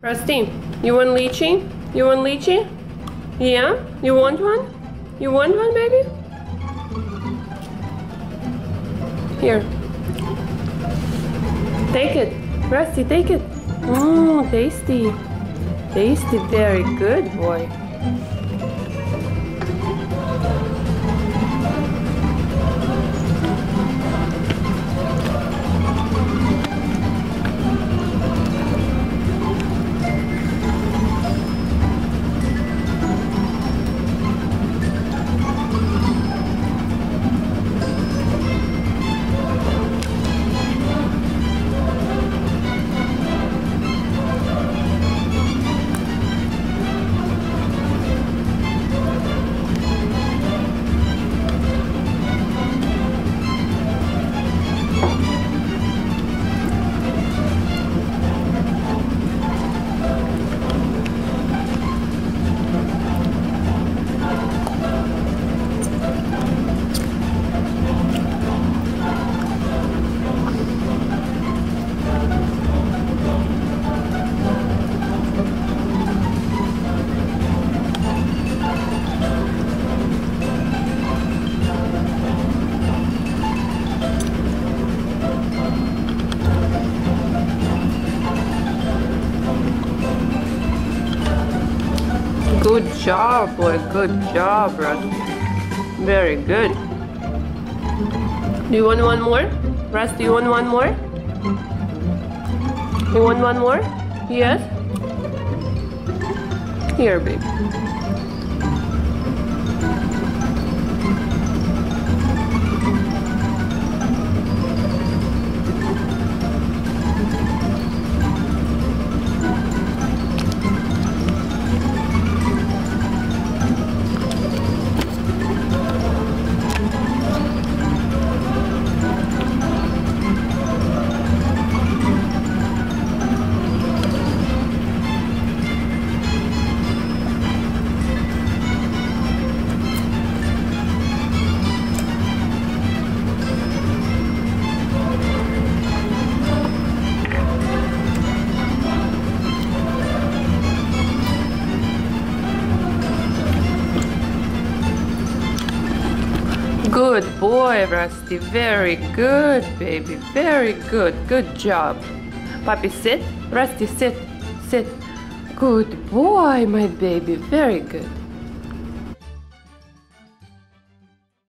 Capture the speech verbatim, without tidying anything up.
Rusty, you want lychee? You want lychee? Yeah? You want one? You want one, baby? Here. Take it. Rusty, take it. Mmm, tasty. Tasty, very good, boy. Good job, boy. Good job, Rusty. Very good. Do you want one more? Rusty, you want one more? You want one more? Yes? Here, baby. Good boy, Rusty. Very good, baby. Very good. Good job. Papi, sit. Rusty, sit. Sit. Good boy, my baby. Very good.